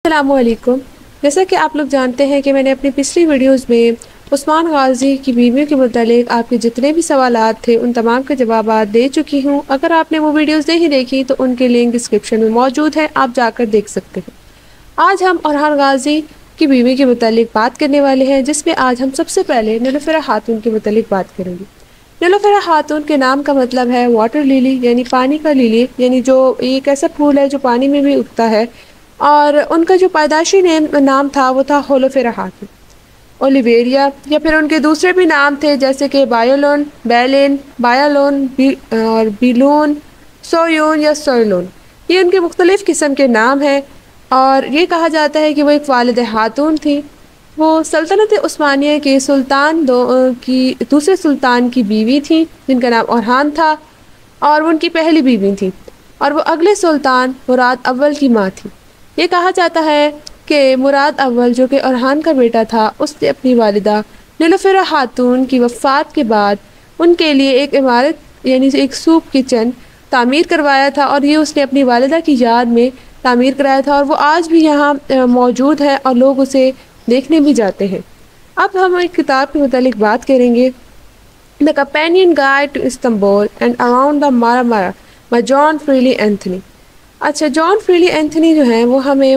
अस्सलामुअलैकुम। जैसा कि आप लोग जानते हैं कि मैंने अपनी पिछली वीडियोस में उस्मान गाजी की बीवियों के मुतालिक आपके जितने भी सवालात थे उन तमाम के जवाबात दे चुकी हूँ। अगर आपने वो वीडियोस नहीं देखी तो उनके लिंक डिस्क्रिप्शन में मौजूद है, आप जाकर देख सकते हैं। आज हम orhan गाजी की बीवी के मुतालिक बात करने वाले हैं, जिसमें आज हम सबसे पहले नीलूफर खातून के मुतालिक बात करेंगे। नीलूफर खातून के नाम का मतलब है वाटर लिली, यानी पानी का लिली, यानी जो एक ऐसा फूल है जो पानी में भी उगता है। और उनका जो पैदाशी नाम था वो था होलोफेरा खातून, ओलिवेरिया, या फिर उनके दूसरे भी नाम थे जैसे कि बायोलोन, बैलिन, बायालोन और बिलून, सोयून या सोयलोन। ये उनके मुख्तलिफ़ किस्म के नाम हैं और ये कहा जाता है कि वो एक वालिद खातून थी। वो सल्तनत उस्मानिया के दूसरे सुल्तान की बीवी थी जिनका नाम orhan था और वो उनकी पहली बीवी थी और वो अगले सुल्तान मुराद अव्वल की माँ थी। ये कहा जाता है कि मुराद अव्वल जो कि orhan का बेटा था, उसने अपनी वालिदा नीलूफर खातून की वफ़ात के बाद उनके लिए एक इमारत यानी एक सूप किचन तामीर करवाया था और ये उसने अपनी वालिदा की याद में तामीर कराया था और वो आज भी यहाँ मौजूद है और लोग उसे देखने भी जाते हैं। अब हम एक किताब के मुतालिक बात करेंगे, the companion guide to Istanbul and around the Marmara by John Freely Anthony. अच्छा, जॉन फ्रीली एंथनी जो है वो हमें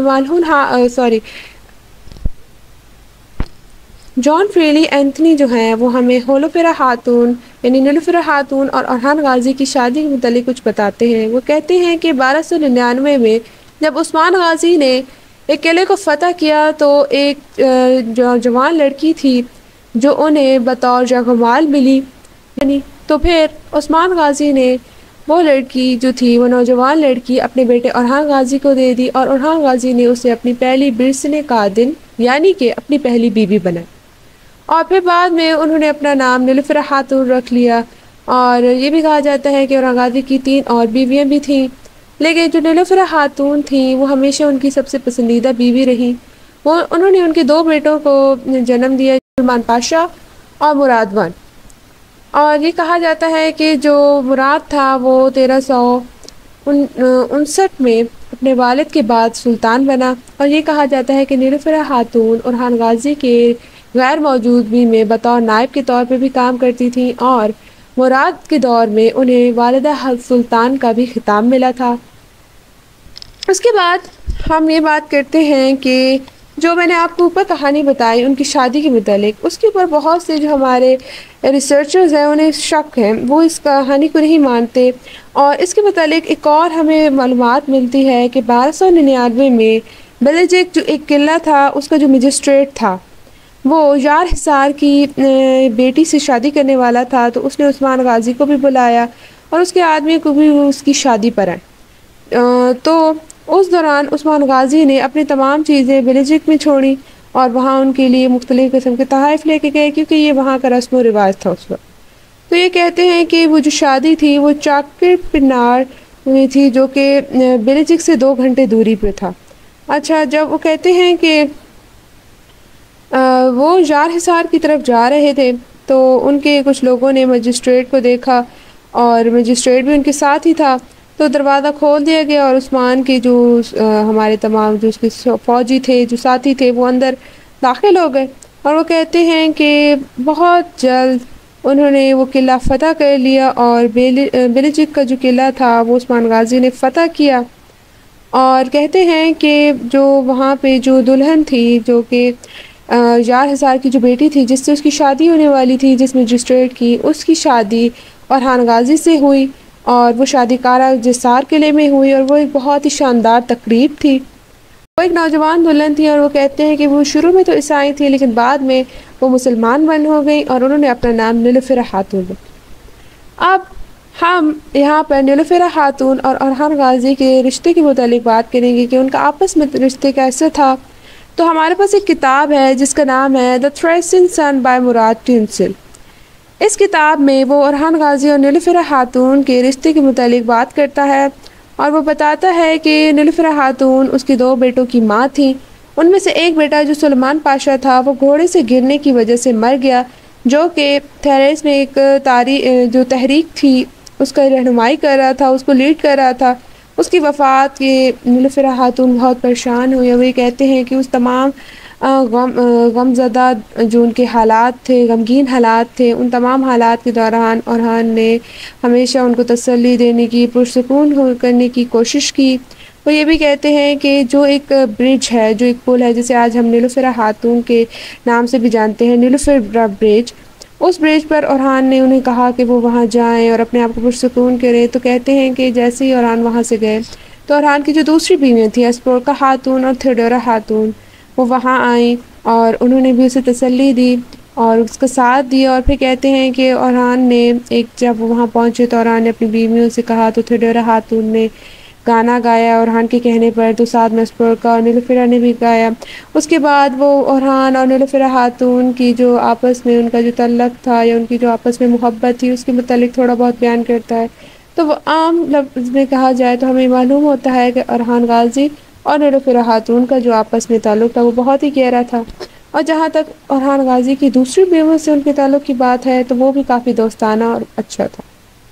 जॉन फ्रीली एंथनी जो है वो हमें होलोफेरा खातून यानी नीलूफर खातून और orhan गाजी की शादी के मुतालिक कुछ बताते हैं। वो कहते हैं कि 1299 में जब उस्मान गाजी ने एक किले को फतह किया तो एक जो जवान लड़की थी जो उन्हें बतौर जगमाल मिली, यानी तो फिर उस्मान गाजी ने वो लड़की जो थी, वो नौजवान लड़की अपने बेटे orhan गाजी को दे दी और orhan गाजी ने उसे अपनी पहली बिरसने का दिन यानी कि अपनी पहली बीवी बनाई और फिर बाद में उन्होंने अपना नाम नीलूफर खातून रख लिया। और ये भी कहा जाता है कि orhan गाजी की 3 और बीवियाँ भी थीं, लेकिन जो नीलूफर खातून थी वो हमेशा उनकी सबसे पसंदीदा बीवी रही। उन्होंने उनके 2 बेटों को जन्म दिया, सलमान पाशा और मुराद वन। और ये कहा जाता है कि जो मुराद था वो 1359 में अपने वालिद के बाद सुल्तान बना और ये कहा जाता है कि नीलूफर खातून orhan गाजी के गैर मौजूदगी में बतौर नायब के तौर पर भी काम करती थी और मुराद के दौर में उन्हें वालिदा सुल्तान का भी खिताब मिला था। उसके बाद हम ये बात करते हैं कि जो मैंने आपको ऊपर कहानी बताई उनकी शादी के मुतालिक, उसके ऊपर बहुत से जो हमारे रिसर्चर्स हैं उन्हें शक है, वो इस कहानी को नहीं मानते। और इसके मुतालिक एक और हमें मालूमात मिलती है कि 1299 में बेलजिक जो एक किला था उसका जो मजिस्ट्रेट था वो यार हिसार की बेटी से शादी करने वाला था, तो उसने उस्मान गाजी को भी बुलाया और उसके आदमी को भी उसकी शादी पर आए। तो उस दौरान उस्मान गाजी ने अपनी तमाम चीज़ें बेलजिक में छोड़ी और वहाँ उनके लिए मुख्तलिफ़ किस्म के तोहफ़े लेके गए क्योंकि ये वहाँ का रस्म व रिवाज था उस वक्त। तो ये कहते हैं कि वो जो शादी थी वो चाकिर पिनार में थी जो कि बेलजिक से 2 घंटे दूरी पे था। अच्छा, जब वो कहते हैं कि वो जार हिसार की तरफ जा रहे थे तो उनके कुछ लोगों ने मजिस्ट्रेट को देखा और मजिस्ट्रेट भी उनके साथ ही था, तो दरवाज़ा खोल दिया गया और उस्मान के जो हमारे तमाम जो उसके फ़ौजी थे, जो साथी थे, वो अंदर दाखिल हो गए। और वो कहते हैं कि बहुत जल्द उन्होंने वो किला फ़तह कर लिया और बेलजिक का जो किला था वो उस्मान गाजी ने फ़तह किया। और कहते हैं कि जो वहाँ पे जो दुल्हन थी जो कि यार हिसार की जो बेटी थी जिससे उसकी शादी होने वाली थी, जिस मजिस्ट्रेट की, उसकी शादी orhan गाजी से हुई और वो शादी कारा जिसार किले में हुई और वो एक बहुत ही शानदार तकरीब थी। वो एक नौजवान दुल्हन थी और वो कहते हैं कि वो शुरू में तो ईसाई थी लेकिन बाद में वो मुसलमान बन हो गई और उन्होंने अपना नाम नीलूफर खातून रखा। अब हम यहाँ पर नीलूफर खातून और orhan गाजी के रिश्ते के मुतालिक बात करेंगे कि उनका आपस में रिश्ते कैसे था। तो हमारे पास एक किताब है जिसका नाम है द थ्रेसिन सन बाय मुराद टिंसिल। इस किताब में वो orhan गाजी और नीलूफर खातून के रिश्ते के मुतालिक बात करता है और वो बताता है कि नीलूफर खातून उसके 2 बेटों की माँ थी। उनमें से एक बेटा जो सलमान पाशा था वो घोड़े से गिरने की वजह से मर गया, जो कि थेरेस में एक जो तहरीक थी उसका रहनुमाई कर रहा था, उसको लीड कर रहा था। उसकी वफ़ात के नीलुफ़र खातून बहुत परेशान हुई और वो ये कहते हैं कि उस तमाम गमज़दा जो उनके हालात थे, गमगीन हालात थे, उन तमाम हालात के दौरान ओरहान ने हमेशा उनको तसल्ली देने की, पुरसुकून करने की कोशिश की। वो ये भी कहते हैं कि जो एक ब्रिज है, जो एक पुल है, जिसे आज हम नीलुफ़र खातून के नाम से भी जानते हैं, नीलुफ़र ब्रिज, उस ब्रिज पर ओरहान ने उन्हें कहा कि वो वहाँ जाएँ और अपने आप को पुरसुकून करें। तो कहते हैं कि जैसे ही ओरहान वहाँ से गए, तो ओरहान की जो दूसरी बीवियाँ थीं, अस्पोर्का खातून और थियोडोरा खातून, वो वहाँ आईं और उन्होंने भी उसे तसल्ली दी और उसका साथ दिया। और फिर कहते हैं कि ओरहान ने जब वो वहाँ पहुँचे तो ओरहान ने अपनी बीवियों से कहा, तो थियोडोरा खातून ने गाना गाया ओरहान के कहने पर, तो साथ में अस्पोर्का और नीलुफ़र ने भी गाया। उसके बाद वो ओरहान और नीलुफ़र खातून की जो आपस में उनका जो तल्लक़ था या उनकी जो आपस में मोहब्बत थी, उसके मुतालिक थोड़ा बहुत बयान करता है। तो वो आम लफ्ज़ में कहा जाए तो हमें मालूम होता है कि ओरहान गाज़ी और नीलुफ़र खातून का जो आपस में ताल्लुक़ था वो बहुत ही गहरा था। और जहाँ तक ओरहान गाज़ी की दूसरी बीवियों से उनके ताल्लुक़ की बात है, तो वो भी काफ़ी दोस्ताना और अच्छा था।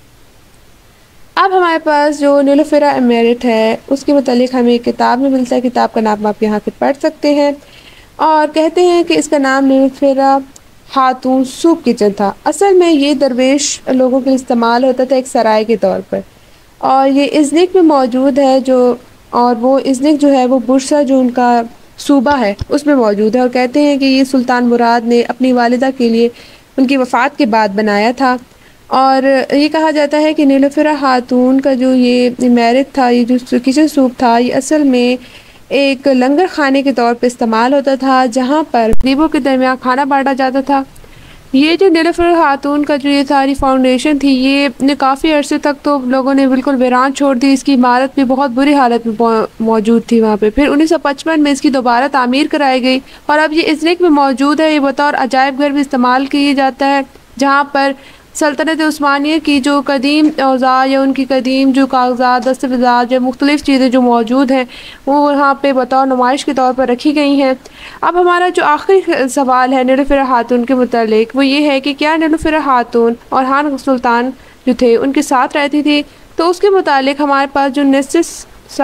अब हमारे पास जो नीलुफ़र एमेरिट है, उसके मुतालिक हमें एक किताब में मिलता है। किताब का नाम आप यहाँ से पढ़ सकते हैं और कहते हैं कि इसका नाम नीलुफ़र खातून सूप किचन था। असल में ये दरवेश लोगों के लिए इस्तेमाल होता था एक सराय के तौर पर, और ये इज़्निक में मौजूद है और वो इज़्निक जो है वो बुरसा जो उनका सूबा है उसमें मौजूद है। और कहते हैं कि ये सुल्तान मुराद ने अपनी वालिदा के लिए उनकी वफ़ात के बाद बनाया था। और ये कहा जाता है कि नीलुफ़र खातून का जो ये मैरिज था, ये जो किचन सूप था, ये असल में एक लंगर खाने के तौर पे इस्तेमाल होता था, जहाँ पर गरीबों के दरमियान खाना बांटा जाता था। ये जो नीलुफ़र खातून का जो ये सारी फाउंडेशन थी, ये काफ़ी अरसे तक तो लोगों ने बिल्कुल वीरान छोड़ दी। इसकी इमारत भी बहुत बुरी हालत में मौजूद थी वहाँ पे। फिर 1955 में इसकी दोबारा तामीर कराई गई और अब ये इज़्निक में मौजूद है। ये बतौर अजायब घर भी इस्तेमाल किया जाता है, जहाँ पर सल्तनत उस्मानिया की जो कदीम औज़ार या उनकी कदीम जो कागज़ात, दस्तावेज़ात या मुख्तलिफ़ चीज़ें जो मौजूद हैं, वो यहाँ पे बतौर नुमाइश के तौर पर रखी गई हैं। अब हमारा जो आखिरी सवाल है नीलुफ़र खातून के मुतालिक, वो ये है कि क्या नीलुफ़र खातून ओरहान सुल्तान जो थे उनके साथ रहती थी? तो उसके मुतालिक हमारे पास जो नेसिस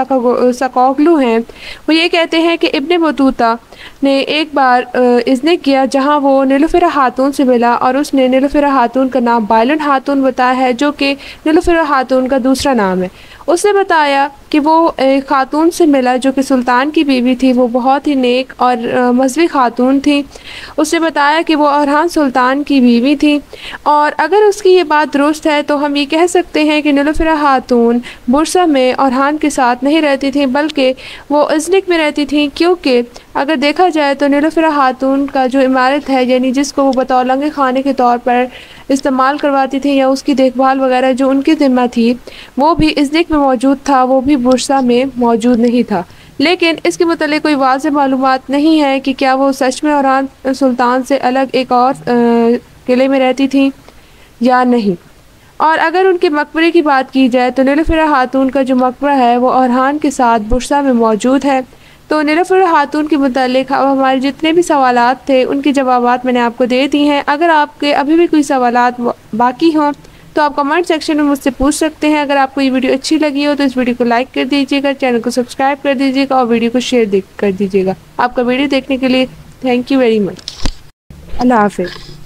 सकोगलू हैं, वो ये कहते हैं कि इब्न बतूता ने एक बार इज़्निक किया, जहां वो नीलुफ़र खातून से मिला और उसने नीलुफ़र खातून का नाम बायलन खातून बताया है, जो कि नीलुफ़र खातून का दूसरा नाम है। उसने बताया कि वो एक खातून से मिला जो कि सुल्तान की बीवी थी। वो बहुत ही नेक और मज़हबी खातून थी। उसने बताया कि वो ओरहान सुल्तान की बीवी थी, और अगर उसकी ये बात दुरुस्त है तो हम ये कह सकते हैं कि नीलुफ़र खातून बुरसा में ओरहान के साथ नहीं रहती थी, बल्कि वो इज़्निक में रहती थी। क्योंकि अगर देखा जाए तो नीलुफ़र खातून का जो इमारत है, यानी जिसको वो बतौर लंगर खाने के तौर पर इस्तेमाल करवाती थी या उसकी देखभाल वगैरह जो उनकी ज़िम्मा थी, वो भी इज़्निक में मौजूद था, वो भी बुरसा में मौजूद नहीं था। लेकिन इसके मुतालिक कोई वाज़ेह मालूमात नहीं है कि क्या वो सच में ओरहान सुल्तान से अलग एक और किले में रहती थी या नहीं। और अगर उनके मकबरे की बात की जाए तो नीलुफ़र खातून का जो मकबरा है वो ओरहान के साथ बुरसा में मौजूद है। तो नीलुफ़र खातून के मुतालिक अब हमारे जितने भी सवालात थे उनकी जवाबात मैंने आपको दे दी हैं। अगर आपके अभी भी कोई सवालात बाकी हों तो आप कमेंट सेक्शन में मुझसे पूछ सकते हैं। अगर आपको ये वीडियो अच्छी लगी हो तो इस वीडियो को लाइक कर दीजिएगा, चैनल को सब्सक्राइब कर दीजिएगा और वीडियो को शेयर कर दीजिएगा। आपका वीडियो देखने के लिए थैंक यू वेरी मच। अल्लाह हाफ़िज़।